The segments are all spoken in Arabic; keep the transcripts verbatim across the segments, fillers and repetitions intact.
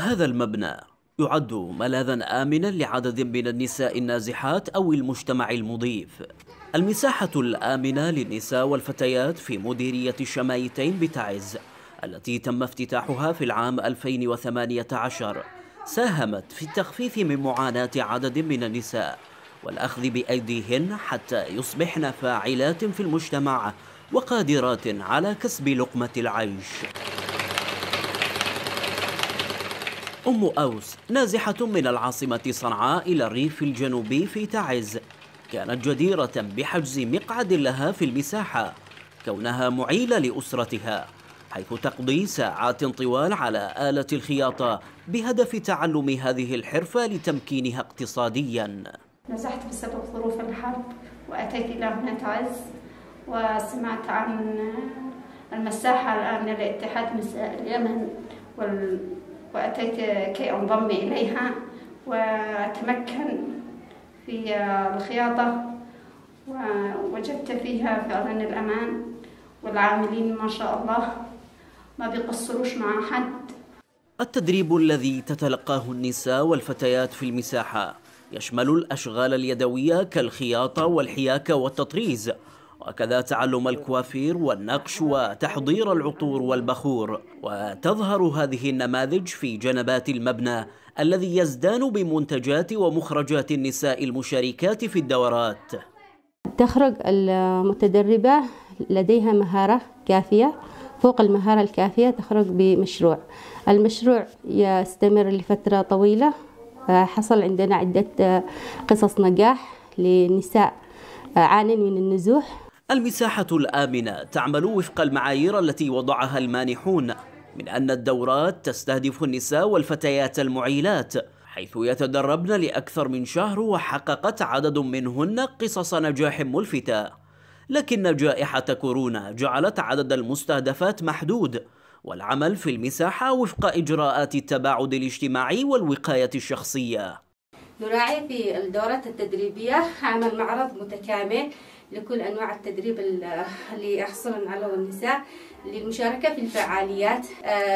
هذا المبنى يعد ملاذا آمنا لعدد من النساء النازحات أو المجتمع المضيف. المساحة الآمنة للنساء والفتيات في مديرية الشمايتين بتعز التي تم افتتاحها في العام ألفين وثمانية عشر ساهمت في التخفيف من معاناة عدد من النساء والأخذ بأيديهن حتى يصبحن فاعلات في المجتمع وقادرات على كسب لقمة العيش. أم أوس نازحة من العاصمة صنعاء إلى الريف الجنوبي في تعز كانت جديرة بحجز مقعد لها في المساحة كونها معيلة لأسرتها، حيث تقضي ساعات طوال على آلة الخياطة بهدف تعلم هذه الحرفة لتمكينها اقتصاديا. نزحت بسبب ظروف الحرب وأتيت إلى هنا تعز وسمعت عن المساحة الآمنة لاتحاد نساء اليمن وال... وأتيت كي أنضم إليها وأتمكن في الخياطة ووجدت فيها فعلا الأمان والعاملين ما شاء الله ما بيقصروش مع حد. التدريب الذي تتلقاه النساء والفتيات في المساحة يشمل الأشغال اليدوية كالخياطة والحياكة والتطريز، وكذا تعلم الكوافير والنقش وتحضير العطور والبخور. وتظهر هذه النماذج في جنبات المبنى الذي يزدان بمنتجات ومخرجات النساء المشاركات في الدورات. تخرج المتدربة لديها مهارة كافية، فوق المهارة الكافية تخرج بمشروع. المشروع يستمر لفترة طويلة. حصل عندنا عدة قصص نجاح لنساء عانن من النزوح. المساحة الآمنة تعمل وفق المعايير التي وضعها المانحون، من أن الدورات تستهدف النساء والفتيات المعيلات حيث يتدربن لأكثر من شهر، وحققت عدد منهن قصص نجاح ملفتة. لكن جائحة كورونا جعلت عدد المستهدفات محدود، والعمل في المساحة وفق إجراءات التباعد الاجتماعي والوقاية الشخصية. نراعي في الدورات التدريبية عمل معرض متكامل لكل أنواع التدريب اللي يحصل على النساء للمشاركة في الفعاليات،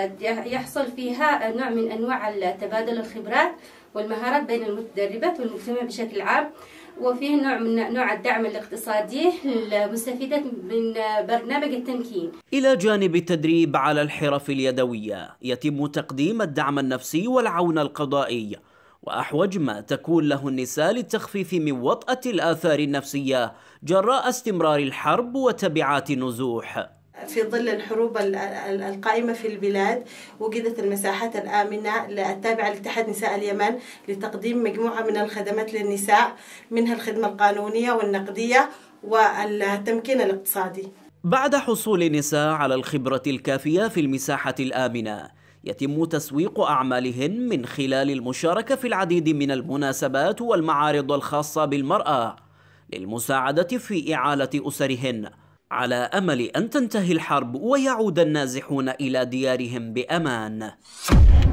يحصل فيها نوع من أنواع تبادل الخبرات والمهارات بين المتدربات والمجتمع بشكل عام، وفيه نوع من نوع الدعم الاقتصادي للمستفيدات من برنامج التمكين. إلى جانب التدريب على الحرف اليدوية يتم تقديم الدعم النفسي والعون القضائي، وأحوج ما تكون له النساء للتخفيف من وطأة الآثار النفسية جراء استمرار الحرب وتبعات النزوح. في ظل الحروب القائمة في البلاد وجدت المساحات الآمنة التابعة لاتحاد نساء اليمن لتقديم مجموعة من الخدمات للنساء، منها الخدمة القانونية والنقدية والتمكين الاقتصادي. بعد حصول النساء على الخبرة الكافية في المساحة الآمنة يتم تسويق أعمالهن من خلال المشاركة في العديد من المناسبات والمعارض الخاصة بالمرأة للمساعدة في إعالة أسرهن، على أمل أن تنتهي الحرب ويعود النازحون إلى ديارهم بأمان.